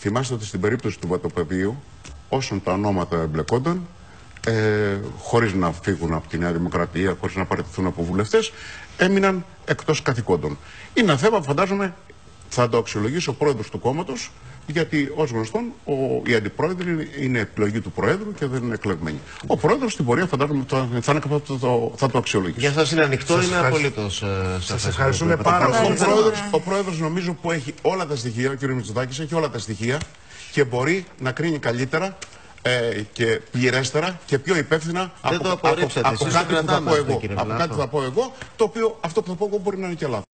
θυμάστε ότι στην περίπτωση του Βατοπεδίου, όσων τα ονόματα εμπλεκόνταν, χωρίς να φύγουν από τη Νέα Δημοκρατία, χωρίς να παραιτηθούν από βουλευτές, έμειναν εκτός καθηκόντων. Είναι ένα θέμα που φαντάζομαι θα το αξιολογήσει ο πρόεδρος του κόμματος, γιατί ως γνωστόν οι αντιπρόεδροι είναι επιλογή του Προέδρου και δεν είναι εκλεγμένοι. Ο πρόεδρος στην πορεία φαντάζομαι θα το αξιολογήσει. Για σας είναι ανοιχτό, είναι απολύτως σας ευχαριστούμε πάρα πολύ. Ο πρόεδρος νομίζω που έχει όλα τα στοιχεία, ο κ. Μητσοτάκης έχει όλα τα στοιχεία και μπορεί να κρίνει καλύτερα και πληρέστερα και πιο υπεύθυνα από κάτι που θα πω εγώ. Το οποίο αυτό που θα πω εγώ μπορεί να είναι και λάθος.